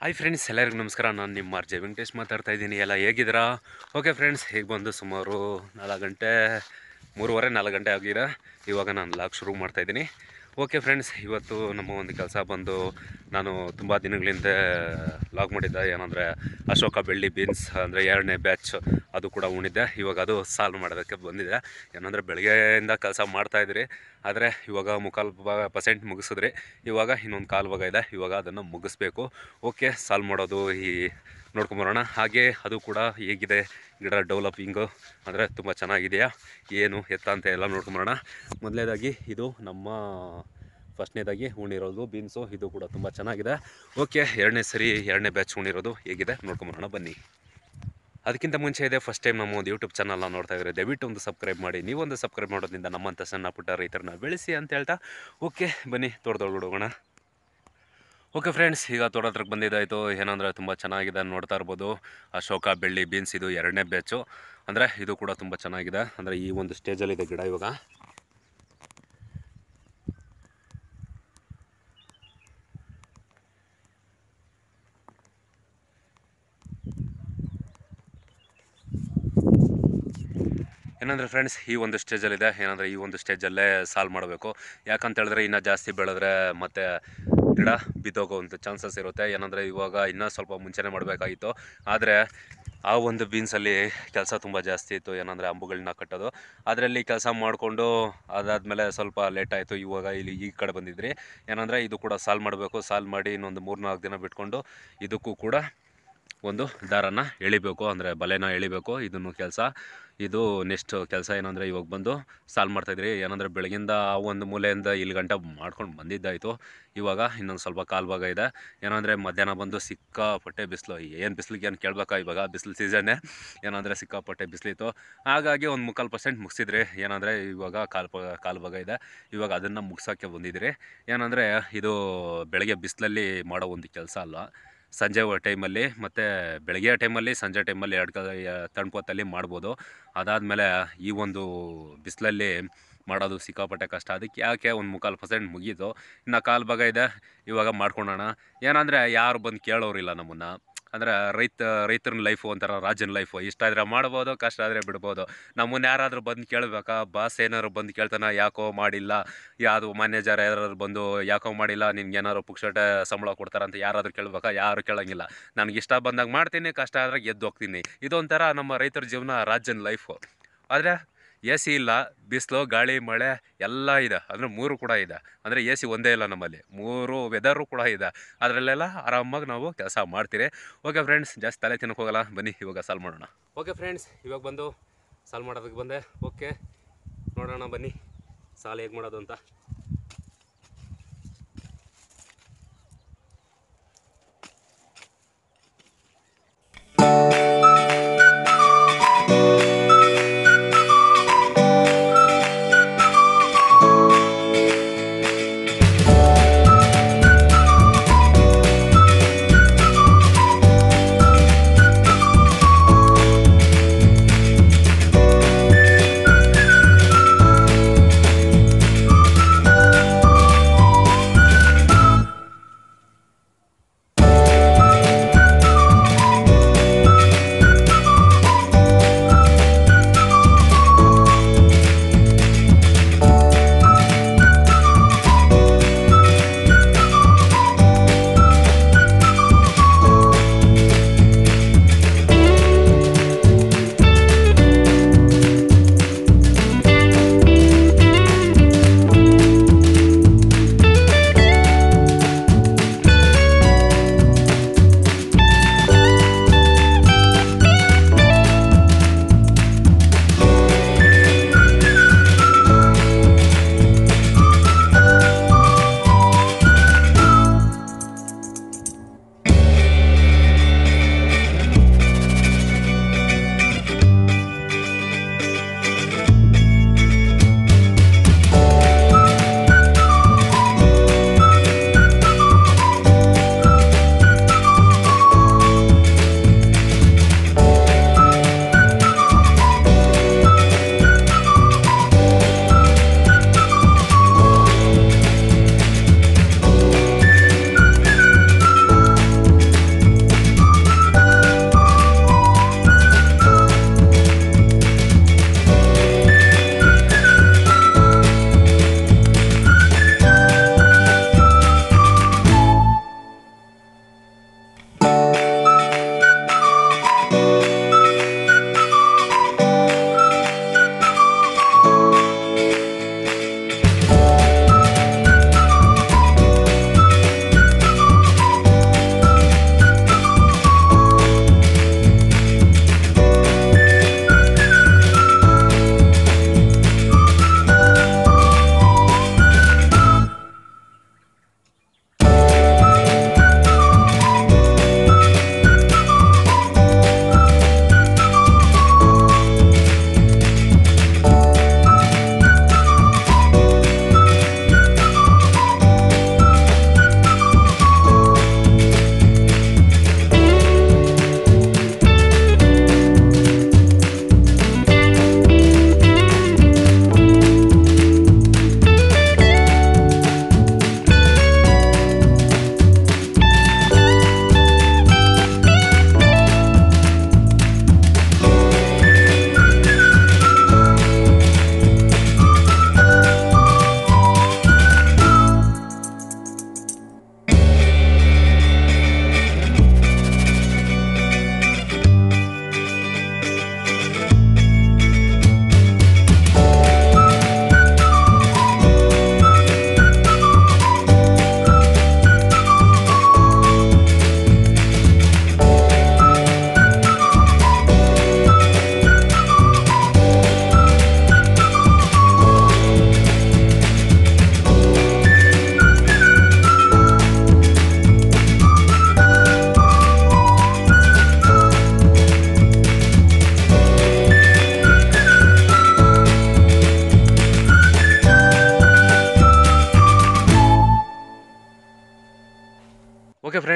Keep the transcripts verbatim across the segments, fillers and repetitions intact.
Hi friends, ಎಲ್ಲರಿಗೂ ನಮಸ್ಕಾರ. ನಾನು ನಿಮ್ಮ ಆರ್ ಜೆ ವೆಂಕಟೇಶ್ ಮಾತಾಡ್ತಾ ಇದ್ದೀನಿ. ಎಲ್ಲ ಹೇಗಿದ್ದೀರಾ? ಓಕೆ ಫ್ರೆಂಡ್ಸ್, ಈಗ ಬಂದು ಸುಮಾರು ನಾಲ್ಕು ಗಂಟೆ ಮೂರುವರೆ ನಾಲ್ಕು ಗಂಟೆ ಆಗಿದೆ. ಇವಾಗ ನಾನು ಲಾಗ್ ಶುರು ಮಾಡ್ತಾಯಿದ್ದೀನಿ. ಓಕೆ ಫ್ರೆಂಡ್ಸ್, ಇವತ್ತು ನಮ್ಮ ಒಂದು ಕೆಲಸ ಬಂದು ನಾನು ತುಂಬ ದಿನಗಳಿಂದ ಲಾಗ್ ಮಾಡಿದ್ದೆ. ಏನಂದರೆ ಅಶೋಕ ಬೆಳ್ಳಿ ಬೀನ್ಸ್ ಅಂದರೆ ಎರಡನೇ ಬ್ಯಾಚ್ ಅದು ಕೂಡ ಉಣಿದ್ದೆ. ಇವಾಗ ಅದು ಸಾಲ್ವ್ ಮಾಡೋದಕ್ಕೆ ಬಂದಿದೆ. ಏನಂದರೆ ಬೆಳಗ್ಗೆಯಿಂದ ಕೆಲಸ ಮಾಡ್ತಾಯಿದ್ರಿ, ಆದರೆ ಇವಾಗ ಮುಕ್ಕಾಲು ಪರ್ಸೆಂಟ್ ಮುಗಿಸಿದ್ರಿ. ಇವಾಗ ಇನ್ನೊಂದು ಕಾಲು ಭಾಗ ಇದೆ, ಇವಾಗ ಅದನ್ನು ಮುಗಿಸ್ಬೇಕು. ಓಕೆ, ಸಾಲ್ವ್ ಮಾಡೋದು ಈ ನೋಡ್ಕೊಂಬರೋಣ. ಹಾಗೆ ಅದು ಕೂಡ ಹೇಗಿದೆ ಗಿಡ ಡೆವಲಪಿಂಗು ಅಂದರೆ ತುಂಬ ಚೆನ್ನಾಗಿದೆಯಾ ಏನು ಎತ್ತ ಅಂತ ಎಲ್ಲ ನೋಡ್ಕೊಂಬರೋಣ. ಮೊದಲನೇದಾಗಿ ಇದು ನಮ್ಮ ಫಸ್ಟ್ನೇದಾಗಿ ಉಣಿರೋದು ಬೀನ್ಸು, ಇದು ಕೂಡ ತುಂಬ ಚೆನ್ನಾಗಿದೆ. ಓಕೆ, ಎರಡನೇ ಸರಿ ಎರಡನೇ ಬ್ಯಾಚ್ ಉಣಿರೋದು ಹೇಗಿದೆ ನೋಡ್ಕೊಂಬರೋಣ ಬನ್ನಿ. ಅದಕ್ಕಿಂತ ಮುಂಚೆ ಇದೆ ಫಸ್ಟ್ ಟೈಮ್ ನಮ್ಮ ಒಂದು ಯೂಟ್ಯೂಬ್ ಚಾನಲ್ನ ನೋಡ್ತಾ ಇದ್ದಾರೆ, ದಯವಿಟ್ಟು ಒಂದು ಸಬ್ಸ್ಕ್ರೈಬ್ ಮಾಡಿ. ನೀವೊಂದು ಸಬ್ಸ್ಕ್ರೈಬ್ ಮಾಡೋದ್ರಿಂದ ನಮ್ಮಂಥ ಸಣ್ಣ ಪುಟ್ಟ ರೈತರನ್ನ ಬೆಳೆಸಿ ಅಂತ ಹೇಳ್ತಾ ಓಕೆ ಬನ್ನಿ ತೋಟದೊಳಗಡೆ. ಓಕೆ ಫ್ರೆಂಡ್ಸ್, ಈಗ ತೋಟತ್ರಕ್ಕೆ ಬಂದಿದ್ದಾಯಿತು. ಏನಂದರೆ ತುಂಬ ಚೆನ್ನಾಗಿದೆ, ನೋಡ್ತಾ ಇರ್ಬೋದು. ಅಶೋಕ ಬೆಳ್ಳಿ ಬೀನ್ಸ್ ಇದು ಎರಡನೇ ಬ್ಯಾಚು, ಅಂದರೆ ಇದು ಕೂಡ ತುಂಬ ಚೆನ್ನಾಗಿದೆ. ಅಂದರೆ ಈ ಒಂದು ಸ್ಟೇಜಲ್ಲಿದೆ ಗಿಡ ಇವಾಗ. ಏನಂದರೆ ಫ್ರೆಂಡ್ಸ್, ಈ ಒಂದು ಸ್ಟೇಜಲ್ಲಿದೆ. ಏನಂದರೆ ಈ ಒಂದು ಸ್ಟೇಜಲ್ಲೇ ಸಾಲ್ವ್ ಮಾಡಬೇಕು. ಯಾಕಂತ ಹೇಳಿದ್ರೆ ಇನ್ನೂ ಜಾಸ್ತಿ ಬೆಳೆದ್ರೆ ಮತ್ತು ಗಿಡ ಬಿದ್ದೋಗೋವಂಥ ಚಾನ್ಸಸ್ ಇರುತ್ತೆ. ಏನಂದರೆ ಇವಾಗ ಇನ್ನೂ ಸ್ವಲ್ಪ ಮುಂಚೆನೇ ಮಾಡಬೇಕಾಗಿತ್ತು, ಆದರೆ ಆ ಒಂದು ಬೀನ್ಸಲ್ಲಿ ಕೆಲಸ ತುಂಬ ಜಾಸ್ತಿ ಇತ್ತು. ಏನಂದರೆ ಅಂಬುಗಳನ್ನ ಕಟ್ಟೋದು, ಅದರಲ್ಲಿ ಕೆಲಸ ಮಾಡಿಕೊಂಡು ಅದಾದಮೇಲೆ ಸ್ವಲ್ಪ ಲೇಟ್ ಆಯಿತು. ಇವಾಗ ಇಲ್ಲಿ ಈ ಕಡೆ ಬಂದಿದ್ರಿ. ಏನಂದರೆ ಇದು ಕೂಡ ಸಾಲ್ವ್ ಮಾಡಬೇಕು. ಸಾಲ್ವ್ ಮಾಡಿ ಇನ್ನೊಂದು ಮೂರು ನಾಲ್ಕು ದಿನ ಬಿಟ್ಕೊಂಡು ಇದಕ್ಕೂ ಕೂಡ ಒಂದು ದಾರನ ಎಳಿಬೇಕು, ಅಂದರೆ ಬಲೆನ ಎಳಿಬೇಕು. ಇದನ್ನು ಕೆಲಸ ಇದು ನೆಕ್ಸ್ಟ್ ಕೆಲಸ. ಏನಂದರೆ ಇವಾಗ ಬಂದು ಸಾಲ್ವ್ ಮಾಡ್ತಾಯಿದ್ರಿ. ಏನಂದರೆ ಬೆಳಗಿಂದ ಆ ಒಂದು ಮೂಲೆಯಿಂದ ಇಲ್ಲಿ ಗಂಟೆ ಮಾಡ್ಕೊಂಡು ಬಂದಿದ್ದಾಯಿತು. ಇವಾಗ ಇನ್ನೊಂದು ಸ್ವಲ್ಪ ಕಾಲು ಭಾಗ ಇದೆ. ಏನಂದರೆ ಮಧ್ಯಾಹ್ನ ಬಂದು ಸಿಕ್ಕಾಪಟ್ಟೆ ಬಿಸಿಲು. ಏನು ಬಿಸಿಲಿಗೆ ಏನು ಕೇಳಬೇಕಾ, ಇವಾಗ ಬಿಸಿಲು ಸೀಸನ್ನೇ. ಏನಂದರೆ ಸಿಕ್ಕಾಪಟ್ಟೆ ಬಿಸಿಲಿತ್ತು. ಹಾಗಾಗಿ ಒಂದು ಮುಕ್ಕಾಲು ಪರ್ಸೆಂಟ್ ಮುಗಿಸಿದ್ರಿ. ಏನಂದರೆ ಇವಾಗ ಕಾಲು ಪ ಕಾಲು ಭಾಗ ಇದೆ. ಇವಾಗ ಅದನ್ನು ಮುಗ್ಸೋಕ್ಕೆ ಬಂದಿದ್ರಿ. ಏನಂದರೆ ಇದು ಬೆಳಗ್ಗೆ ಬಿಸಿಲಲ್ಲಿ ಮಾಡೋ ಒಂದು ಕೆಲಸ ಅಲ್ಲ. ಸಂಜೆ ಟೈಮಲ್ಲಿ ಮತ್ತು ಬೆಳಗ್ಗೆ ಟೈಮಲ್ಲಿ ಸಂಜೆ ಟೈಮಲ್ಲಿ ಎರಡು ಕ ತಣ್ಪೊತ್ತಲ್ಲಿ ಮಾಡ್ಬೋದು. ಅದಾದಮೇಲೆ ಈ ಒಂದು ಬಿಸಿಲಲ್ಲಿ ಮಾಡೋದು ಸಿಕ್ಕಾಪಟ್ಟೆ ಕಷ್ಟ. ಅದಕ್ಕೆ ಯಾಕೆ ಒಂದು ಮುಕ್ಕಾಲು ಪರ್ಸೆಂಟ್ ಮುಗೀತು, ಇನ್ನು ಕಾಲು ಭಾಗ ಇದೆ. ಇವಾಗ ಮಾಡ್ಕೊಳ್ಳೋಣ. ಏನಂದರೆ ಯಾರು ಬಂದು ಕೇಳೋರಿಲ್ಲ ನಮ್ಮನ್ನು. ಅಂದರೆ ರೈತ ರೈತರನ್ನ ಲೈಫು ಒಂಥರ ರಾಜನ ಲೈಫು. ಇಷ್ಟ ಆದರೆ ಮಾಡ್ಬೋದು, ಕಷ್ಟ ಆದರೆ ಬಿಡ್ಬೋದು. ನಮ್ಮನ್ನು ಯಾರಾದರೂ ಬಂದು ಕೇಳಬೇಕಾ? ಬಾಸ್ ಏನಾದ್ರು ಬಂದು ಕೇಳ್ತಾನೆ, ಯಾಕೋ ಮಾಡಿಲ್ಲ? ಯಾವುದು ಮ್ಯಾನೇಜರ್ ಯಾರಾದ್ರು ಬಂದು ಯಾಕೋ ಮಾಡಿಲ್ಲ, ನಿನ್ಗೇನಾದ್ರು ಪುಕ್ಸಟ್ಟೆ ಸಂಬಳ ಕೊಡ್ತಾರಂತ ಯಾರಾದರೂ ಕೇಳಬೇಕಾ? ಯಾರು ಕೇಳೋಂಗಿಲ್ಲ. ನನಗೆ ಇಷ್ಟ ಬಂದಾಗ ಮಾಡ್ತೀನಿ, ಕಷ್ಟ ಆದರೆ ಗೆದ್ದು ಹೋಗ್ತೀನಿ. ಇದೊಂಥರ ನಮ್ಮ ರೈತರ ಜೀವನ, ರಾಜನ ಲೈಫು. ಆದರೆ ಎ ಸಿ ಇಲ್ಲ, ಬಿಸಿಲು ಗಾಳಿ ಮಳೆ ಎಲ್ಲ ಇದೆ. ಅಂದರೆ ಮೂರು ಕೂಡ ಇದೆ. ಅಂದರೆ ಎ ಸಿ ಒಂದೇ ಇಲ್ಲ ನಮ್ಮಲ್ಲಿ, ಮೂರು ವೆದರು ಕೂಡ ಇದೆ. ಅದರಲ್ಲೆಲ್ಲ ಆರಾಮಾಗಿ ನಾವು ಕೆಲಸ ಮಾಡ್ತೀರಿ. ಓಕೆ ಫ್ರೆಂಡ್ಸ್, ಜಾಸ್ತಿ ತಲೆ ತಿನ್ನೋಕೆ ಹೋಗಲ್ಲ, ಬನ್ನಿ ಇವಾಗ ಸಾಲ್ವ್ ಮಾಡೋಣ. ಓಕೆ ಫ್ರೆಂಡ್ಸ್, ಇವಾಗ ಬಂದು ಸಾಲ್ವ್ ಮಾಡೋದಕ್ಕೆ ಬಂದೆ. ಓಕೆ, ನೋಡೋಣ ಬನ್ನಿ ಸಾಲ್ ಹೇಗೆ ಮಾಡೋದು ಅಂತ.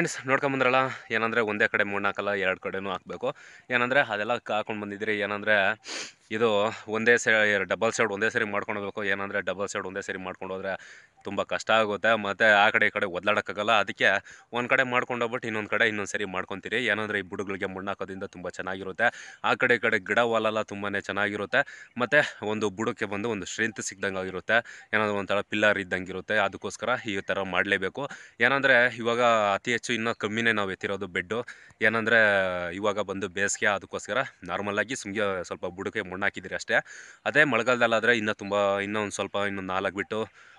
ಫ್ರೆಂಡ್ಸ್ ನೋಡ್ಕೊಂಬಂದ್ರಲ್ಲ, ಏನಂದರೆ ಒಂದೇ ಕಡೆ ಮೂರು ನಾಲ್ಕಲ್ಲ ಎರಡು ಕಡೆನೂ ಹಾಕಬೇಕು. ಏನಂದರೆ ಅದೆಲ್ಲ ಹಾಕೊಂಡು ಬಂದಿದ್ದೀರಿ. ಏನಂದರೆ ಇದು ಒಂದೇ ಸೈ ಡಬಲ್ ಸೈಡ್ ಒಂದೇ ಸರಿ ಮಾಡ್ಕೊಂಡು ಹೋಗ್ಬೇಕು. ಏನಂದರೆ ಡಬಲ್ ಸೈಡ್ ಒಂದೇ ಸರಿ ಮಾಡ್ಕೊಂಡು ಹೋದರೆ ತುಂಬ ಕಷ್ಟ ಆಗುತ್ತೆ, ಮತ್ತು ಆ ಕಡೆ ಈ ಕಡೆ ಒದ್ಲಾಡೋಕ್ಕಾಗಲ್ಲ. ಅದಕ್ಕೆ ಒಂದು ಕಡೆ ಮಾಡ್ಕೊಂಡು ಹೋಗ್ಬಿಟ್ಟು ಇನ್ನೊಂದು ಕಡೆ ಇನ್ನೊಂದು ಸರಿ ಮಾಡ್ಕೊತೀರಿ. ಏನಂದರೆ ಈ ಬುಡಗಳಿಗೆ ಮಣ್ಣು ಹಾಕೋದ್ರಿಂದ ತುಂಬ ಚೆನ್ನಾಗಿರುತ್ತೆ. ಆ ಕಡೆ ಈ ಕಡೆ ಗಿಡ ವಾಲೆಲ್ಲ ತುಂಬಾ ಚೆನ್ನಾಗಿರುತ್ತೆ, ಮತ್ತು ಒಂದು ಬುಡಕ್ಕೆ ಬಂದು ಒಂದು ಸ್ಟ್ರೆಂತ್ ಸಿಕ್ದಂಗೆ ಆಗಿರುತ್ತೆ. ಏನಾದರೂ ಒಂಥರ ಪಿಲ್ಲರ್ ಇದ್ದಂಗೆ ಇರುತ್ತೆ. ಅದಕ್ಕೋಸ್ಕರ ಈ ಥರ ಮಾಡಲೇಬೇಕು. ಏನಂದರೆ ಇವಾಗ ಅತಿ ಹೆಚ್ಚು ಇನ್ನೂ ಕಮ್ಮಿನೇ ನಾವು ಎತ್ತಿರೋದು ಬೆಡ್ಡು. ಏನಂದರೆ ಇವಾಗ ಬಂದು ಬೇಸಿಗೆ, ಅದಕ್ಕೋಸ್ಕರ ನಾರ್ಮಲಾಗಿ ಸುಮ್ಗೆ ಸ್ವಲ್ಪ ಬುಡಕ್ಕೆ ಮಣ್ಣು ಹಾಕಿದ್ದೀರಿ ಅಷ್ಟೇ. ಅದೇ ಮಳೆಗಾಲದಲ್ಲಾದರೆ ಇನ್ನೂ ತುಂಬ ಇನ್ನೂ ಒಂದು ಸ್ವಲ್ಪ ಇನ್ನೊಂದು ನಾಲ್ಕು ಬಿಟ್ಟು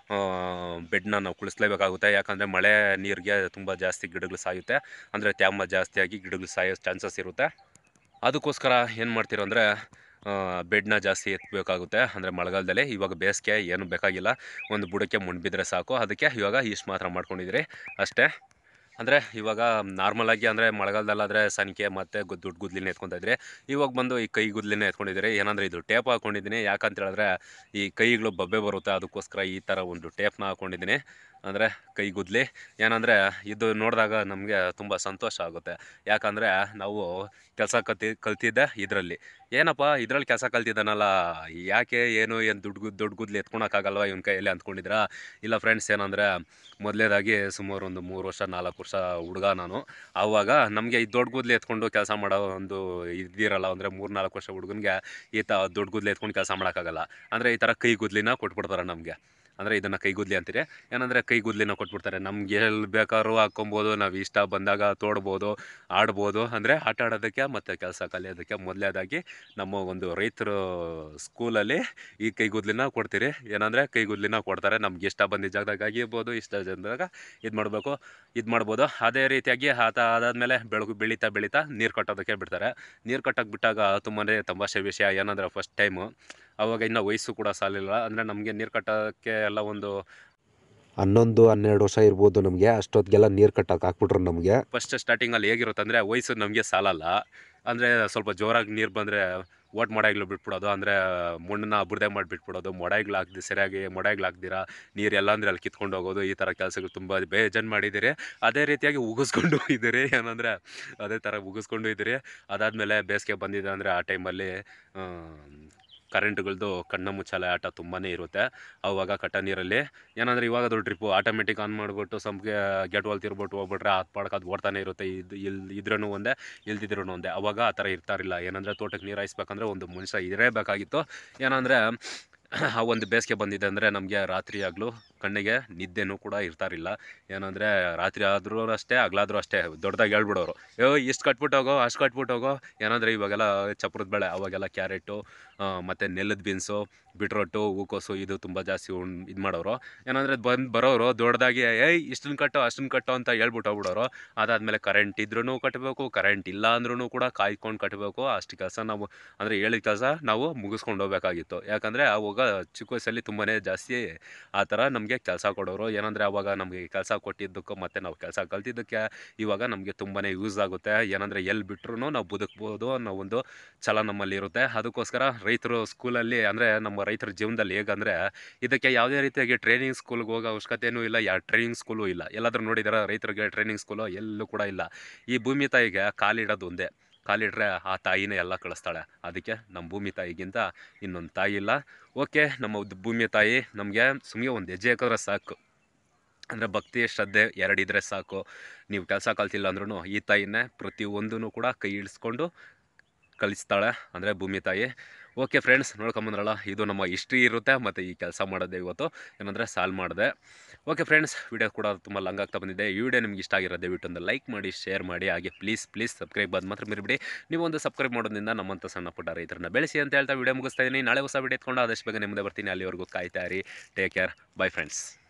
ಬೆಡ್ನ ನಾವು ಕುಳಿಸ್ಲೇಬೇಕಾಗುತ್ತೆ. ಯಾಕಂದರೆ ಮಳೆ ನೀರಿಗೆ ತುಂಬ ಜಾಸ್ತಿ ಗಿಡಗಳು ಸಾಯುತ್ತೆ, ಅಂದರೆ ತ್ಯಾಮ ಜಾಸ್ತಿಯಾಗಿ ಗಿಡಗಳು ಸಾಯೋ ಚಾನ್ಸಸ್ ಇರುತ್ತೆ. ಅದಕ್ಕೋಸ್ಕರ ಏನು ಮಾಡ್ತೀರಂದರೆ ಬೆಡ್ನ ಜಾಸ್ತಿ ಎತ್ತಬೇಕಾಗುತ್ತೆ. ಅಂದರೆ ಮಳೆಗಾಲದಲ್ಲಿ. ಇವಾಗ ಬೇಸಿಗೆ ಏನು ಬೇಕಾಗಿಲ್ಲ, ಒಂದು ಬುಡಕ್ಕೆ ಮಣ್ಣು ಬಿದ್ದರೆ ಸಾಕು. ಅದಕ್ಕೆ ಇವಾಗ ಇಷ್ಟು ಮಾತ್ರ ಮಾಡ್ಕೊಂಡಿದ್ದೀರಿ ಅಷ್ಟೇ. ಅಂದರೆ ಇವಾಗ ನಾರ್ಮಲಾಗಿ ಅಂದರೆ ಮಳೆಗಾಲದಲ್ಲಾದರೆ ಸನಿಕೆ ಮತ್ತು ಗು ದುಡ್ಡು ಗುದ್ಲಿನ ಎತ್ಕೊತಾ ಇದ್ರಿ. ಇವಾಗ ಬಂದು ಈ ಕೈ ಗುದ್ಲಿನ ಎತ್ಕೊಂಡಿದ್ದೀರಿ. ಏನಂದರೆ ಇದು ಟೇಪ್ ಹಾಕ್ಕೊಂಡಿದ್ದೀನಿ. ಯಾಕಂತ ಹೇಳಿದ್ರೆ ಈ ಕೈಗಳು ಬಬ್ಬೆ ಬರುತ್ತೆ, ಅದಕ್ಕೋಸ್ಕರ ಈ ಥರ ಒಂದು ಟೇಪ್ನ ಹಾಕ್ಕೊಂಡಿದ್ದೀನಿ. ಅಂದರೆ ಕೈ ಗುದ್ಲಿ. ಏನಂದರೆ ಇದು ನೋಡಿದಾಗ ನಮಗೆ ತುಂಬ ಸಂತೋಷ ಆಗುತ್ತೆ. ಯಾಕಂದರೆ ನಾವು ಕೆಲಸ ಕಲ್ತಿ ಕಲ್ತಿದ್ದೆ ಇದರಲ್ಲಿ. ಏನಪ್ಪ ಇದರಲ್ಲಿ ಕೆಲಸ ಕಲ್ತಿದ್ದಾನಲ್ಲ, ಯಾಕೆ ಏನು ಏನು ದುಡ್ಡು ಗುದ್ ದೊಡ್ಡ ಗುದ್ಲಿ ಎತ್ಕೊಳಕ್ಕಾಗಲ್ವ ಇವನ ಕೈಯಲ್ಲಿ ಅಂದ್ಕೊಂಡಿದ್ರಾ? ಇಲ್ಲ ಫ್ರೆಂಡ್ಸ್, ಏನಂದರೆ ಮೊದಲೇದಾಗಿ ಸುಮಾರು ಒಂದು ಮೂರು ವರ್ಷ ನಾಲ್ಕು ವರ್ಷ ಹುಡುಗ ನಾನು. ಆವಾಗ ನಮಗೆ ಈ ದೊಡ್ಡ ಗುದ್ಲಿ ಎತ್ಕೊಂಡು ಕೆಲಸ ಮಾಡೋ ಒಂದು ಇದಿರಲ್ಲ. ಅಂದರೆ ಮೂರು ನಾಲ್ಕು ವರ್ಷ ಹುಡುಗನಿಗೆ ಈ ತ ದೊಡ್ಡ ಗುದ್ಲಿ ಎತ್ಕೊಂಡು ಕೆಲಸ ಮಾಡೋಕ್ಕಾಗಲ್ಲ. ಅಂದರೆ ಈ ಥರ ಕೈ ಗುದ್ಲಿನ ಕೊಟ್ಬಿಡ್ತಾರೆ ನಮಗೆ. ಅಂದರೆ ಇದನ್ನು ಕೈಗುದ್ಲಿ ಅಂತೀರಿ. ಏನಂದರೆ ಕೈಗುದ್ಲಿನ ಕೊಟ್ಬಿಡ್ತಾರೆ. ನಮ್ಗೆ ಎಲ್ಲಿ ಬೇಕಾದ್ರೂ ಹಾಕ್ಕೊಬೋದು, ನಾವು ಇಷ್ಟ ಬಂದಾಗ ತೋಡ್ಬೋದು, ಆಡ್ಬೋದು. ಅಂದರೆ ಆಟ ಆಡೋದಕ್ಕೆ ಮತ್ತು ಕೆಲಸ ಕಲಿಯೋದಕ್ಕೆ ಮೊದಲೇದಾಗಿ ನಮ್ಮ ಒಂದು ರೈತರು ಸ್ಕೂಲಲ್ಲಿ ಈ ಕೈಗುದ್ಲಿನ ಕೊಡ್ತೀರಿ. ಏನಂದರೆ ಕೈಗುದ್ಲಿನ ಕೊಡ್ತಾರೆ. ನಮ್ಗೆ ಇಷ್ಟ ಬಂದಿದ್ದ ಜಾಗದಾಗ ಆಗಿರ್ಬೋದು, ಇಷ್ಟ ಜನದಾಗ ಇದು ಮಾಡಬೇಕು, ಇದು ಮಾಡ್ಬೋದು. ಅದೇ ರೀತಿಯಾಗಿ ಆತ ಅದಾದಮೇಲೆ ಬೆಳಗು ಬೆಳೀತಾ ಬೆಳೀತಾ ನೀರು ಕಟ್ಟೋದಕ್ಕೆ ಬಿಡ್ತಾರೆ. ನೀರು ಕಟ್ಟೋಕ್ಕೆ ಬಿಟ್ಟಾಗ ತುಂಬಾ ತಮಾಷೆ ವಿಷಯ. ಏನಂದರೆ ಫಸ್ಟ್ ಟೈಮು ಆವಾಗ ಇನ್ನೂ ವಯಸ್ಸು ಕೂಡ ಸಾಲಿಲ್ಲ. ಅಂದರೆ ನಮಗೆ ನೀರು ಕಟ್ಟೋಕ್ಕೆ ಎಲ್ಲ ಒಂದು ಹನ್ನೊಂದು ಹನ್ನೆರಡು ವರ್ಷ ಇರ್ಬೋದು ನಮಗೆ. ಅಷ್ಟೊತ್ತಿಗೆಲ್ಲ ನೀರು ಕಟ್ಟಕ್ಕೆ ಹಾಕ್ಬಿಟ್ರು ನಮಗೆ. ಫಸ್ಟ್ ಸ್ಟಾರ್ಟಿಂಗಲ್ಲಿ ಹೇಗಿರುತ್ತೆ ಅಂದರೆ ವಯಸ್ಸು ನಮಗೆ ಸಾಲಲ್ಲ. ಅಂದರೆ ಸ್ವಲ್ಪ ಜೋರಾಗಿ ನೀರು ಬಂದರೆ ಓಟ್ ಮೊಡಾಯಿಗಳು ಬಿಟ್ಬಿಡೋದು. ಅಂದರೆ ಮಣ್ಣನ್ನ ಬುಡ್ದೆ ಮಾಡಿ ಬಿಟ್ಬಿಡೋದು. ಮೊಡಾಯಿಗಳು ಹಾಕ್ದು ಸರಿಯಾಗಿ ಮೊಡಾಯಿಗಳು ಹಾಕ್ದಿರ ನೀರು ಎಲ್ಲ ಅಂದರೆ ಅಲ್ಲಿ ಕಿತ್ಕೊಂಡು ಹೋಗೋದು. ಈ ಥರ ಕೆಲಸಗಳು ತುಂಬ ಬೇಜಾನ್ ಮಾಡಿದ್ದೀರಿ. ಅದೇ ರೀತಿಯಾಗಿ ಉಗಿಸ್ಕೊಂಡು ಇದ್ದೀರಿ. ಏನಂದರೆ ಅದೇ ಥರ ಉಗಿಸ್ಕೊಂಡು ಇದ್ದೀರಿ. ಅದಾದಮೇಲೆ ಬೇಸಿಗೆ ಬಂದಿದೆ ಅಂದರೆ ಆ ಟೈಮಲ್ಲಿ ಕರೆಂಟ್ಗಳದ್ದು ಕಣ್ಣ ಮುಚ್ಚಾಲೆ ಆಟ ತುಂಬಾ ಇರುತ್ತೆ. ಆವಾಗ ಕಟ್ಟ ನೀರಲ್ಲಿ ಏನಂದರೆ ಇವಾಗ ಅದು ಡ್ರಿಪ್ಪು ಆಟೋಮೆಟಿಕ್ ಆನ್ ಮಾಡಿಬಿಟ್ಟು ಸಂಪಿಗೆ ಗೆಟ್ ವಾಲ್ ತಿರ್ಬಿಟ್ಟು ಹೋಗ್ಬಿಟ್ರೆ ಅದು ಪಾಡಕ್ಕೆ ಅದು ಓಡ್ತಾನೆ ಇರುತ್ತೆ. ಇದು ಇಲ್ಲಿ ಇದ್ರೂ ಒಂದೇ ಇಲ್ದಿದ್ರೂ ಒಂದೇ. ಅವಾಗ ಆ ಥರ ಇರ್ತಾರಿಲ್ಲ. ಏನಂದರೆ ತೋಟಕ್ಕೆ ನೀರು ಹಾಯಿಸ್ಬೇಕಂದ್ರೆ ಒಂದು ಮನುಷ್ಯ ಇರಬೇಕಾಗಿತ್ತು. ಏನಂದರೆ ಆ ಒಂದು ಬೇಸಿಗೆ ಬಂದಿದೆ ಅಂದರೆ ನಮಗೆ ರಾತ್ರಿ ಆಗಲೂ ಕಣ್ಣಿಗೆ ನಿದ್ದೆನೂ ಕೂಡ ಇರ್ತಾರಿಲ್ಲ. ಏನಂದರೆ ರಾತ್ರಿ ಆದರೂ ಅಷ್ಟೇ, ಹಗಲಾದ್ರೂ ಅಷ್ಟೇ ದೊಡ್ಡದಾಗಿ ಹೇಳ್ಬಿಡೋರು, ಯೋ ಇಷ್ಟು ಕಟ್ಬಿಟ್ಟು ಹೋಗೋ, ಅಷ್ಟು ಕಟ್ಬಿಟ್ಟು ಹೋಗೋ. ಏನಂದರೆ ಇವಾಗೆಲ್ಲ ಚಪ್ರದ ಬೇಳೆ, ಅವಾಗೆಲ್ಲ ಕ್ಯಾರೆಟು ಮತ್ತು ನೆಲದ ಬೀನ್ಸು, ಬಿಟ್ರೋಟು, ಹೂಕೋಸು ಇದು ತುಂಬ ಜಾಸ್ತಿ ಉಣ್ ಇದು ಮಾಡೋರು. ಏನಂದರೆ ಬಂದು ಬರೋರು ದೊಡ್ಡದಾಗಿ ಏಯ್ ಇಷ್ಟನ್ನು ಕಟ್ಟೋ ಅಷ್ಟನ್ನು ಕಟ್ಟೋ ಅಂತ ಹೇಳ್ಬಿಟ್ಟು ಹೋಗ್ಬಿಡೋರು. ಅದಾದಮೇಲೆ ಕರೆಂಟ್ ಇದ್ರೂ ಕಟ್ಟಬೇಕು, ಕರೆಂಟ್ ಇಲ್ಲ ಅಂದ್ರೂ ಕೂಡ ಕಾಯ್ಕೊಂಡು ಕಟ್ಟಬೇಕು. ಅಷ್ಟು ಕೆಲಸ ನಾವು ಅಂದರೆ ಹೇಳಿದ ಕೆಲಸ ನಾವು ಮುಗಿಸ್ಕೊಂಡು ಹೋಗ್ಬೇಕಾಗಿತ್ತು. ಯಾಕಂದರೆ ಆವಾಗ ಚಿಕ್ಕ ವಯಸ್ಸಲ್ಲಿ ತುಂಬಾ ಜಾಸ್ತಿ ಆ ಥರ ನಮಗೆ ಕೆಲಸ ಕೊಡೋರು. ಏನಂದರೆ ಆವಾಗ ನಮಗೆ ಕೆಲಸ ಕೊಟ್ಟಿದ್ದಕ್ಕೂ ಮತ್ತು ನಾವು ಕೆಲಸ ಕಲ್ತಿದ್ದಕ್ಕೆ ಇವಾಗ ನಮಗೆ ತುಂಬಾ ಯೂಸ್ ಆಗುತ್ತೆ. ಏನಂದರೆ ಎಲ್ಲಿ ಬಿಟ್ರೂ ನಾವು ಬದುಕ್ಬೋದು ಅನ್ನೋ ಒಂದು ಛಲ ನಮ್ಮಲ್ಲಿ ಇರುತ್ತೆ. ಅದಕ್ಕೋಸ್ಕರ ರೈತರು ಸ್ಕೂಲಲ್ಲಿ ಅಂದರೆ ನಮ್ಮ ರೈತರ ಜೀವನದಲ್ಲಿ ಹೇಗಂದರೆ ಇದಕ್ಕೆ ಯಾವುದೇ ರೀತಿಯಾಗಿ ಟ್ರೈನಿಂಗ್ ಸ್ಕೂಲ್ಗೆ ಹೋಗೋ ಅವಶ್ಯಕತೆಯೂ ಇಲ್ಲ, ಯಾವ ಟ್ರೈನಿಂಗ್ ಸ್ಕೂಲು ಇಲ್ಲ. ಎಲ್ಲಾದರೂ ನೋಡಿದಾರ ರೈತರಿಗೆ ಟ್ರೈನಿಂಗ್ ಸ್ಕೂಲು? ಎಲ್ಲೂ ಕೂಡ ಇಲ್ಲ. ಈ ಭೂಮಿ ತಾಯಿಗೆ ಕಾಲಿಡೋದು ಒಂದೇ. ಕಾಲಿಟ್ರೆ ಆ ತಾಯಿನೇ ಎಲ್ಲ ಕಳಿಸ್ತಾಳೆ. ಅದಕ್ಕೆ ನಮ್ಮ ಭೂಮಿ ತಾಯಿಗಿಂತ ಇನ್ನೊಂದು ತಾಯಿ ಇಲ್ಲ. ಓಕೆ, ನಮ್ಮ ಭೂಮಿ ತಾಯಿ ನಮಗೆ ಸುಮ್ಮನೆ ಒಂದು ಹೆಜ್ಜೆ ಹಾಕಿದ್ರೆ ಸಾಕು. ಅಂದರೆ ಭಕ್ತಿ ಶ್ರದ್ಧೆ ಎರಡಿದ್ರೆ ಸಾಕು. ನೀವು ಕೆಲಸ ಕಲ್ತಿಲ್ಲ ಅಂದ್ರೂ ಈ ತಾಯಿನೇ ಪ್ರತಿಯೊಂದೂ ಕೂಡ ಕೈ ಇಳಿಸ್ಕೊಂಡು ಕಲಿಸ್ತಾಳೆ, ಅಂದರೆ ಭೂಮಿ ತಾಯಿ. ಓಕೆ ಫ್ರೆಂಡ್ಸ್, ನೋಡ್ಕೊಂಬಂದ್ರಲ್ಲ, ಇದು ನಮ್ಮ ಹಿಸ್ಟ್ರಿ ಇರುತ್ತೆ. ಮತ್ತು ಈ ಕೆಲಸ ಮಾಡೋದೇ ಇವತ್ತು ಏನಂದರೆ ಸಾಲ್ವ್ ಮಾಡಿದೆ. ಓಕೆ ಫ್ರೆಂಡ್ಸ್, ವಿಡಿಯೋ ಕೂಡ ತುಂಬ ಲಾಂಗ್ ಆಗ್ತಾ ಬಂದಿದೆ. ಈ ವಿಡಿಯೋ ನಿಮ್ಗೆ ಇಷ್ಟ ಆಗಿರೋ ದಯವಿಟ್ಟು ಒಂದು ಲೈಕ್ ಮಾಡಿ, ಶೇರ್ ಮಾಡಿ. ಹಾಗೆ ಪ್ಲೀಸ್ ಪ್ಲೀಸ್ ಸಬ್ಸ್ಕ್ರೈಬ್ ಅದು ಮಾತ್ರ ಮರಿಬಿಡಿ. ನೀವು ಒಂದು ಸಬ್ಸ್ಕ್ರೈಬ್ ಮಾಡೋದ್ರಿಂದ ನಮ್ಮಂಥ ಸಣ್ಣ ಪುಟ್ಟ ರೈತರನ್ನ ಬೆಳೆಸಿ ಅಂತ ಹೇಳ್ತಾ ವಿಡಿಯೋ ಮುಗಿಸ್ತಾ ಇದ್ದೀನಿ. ನಾಳೆ ಹೊಸ ವಿಡಿಯೋ ಎತ್ಕೊಂಡು ಆದಷ್ಟು ಬೇಗ ನಿಮ್ಮದೇ ಬರ್ತೀನಿ. ಅಲ್ಲಿವರೆಗೂ ಕಾಯ್ತಾ ಇರಿ. Take care. Bye friends.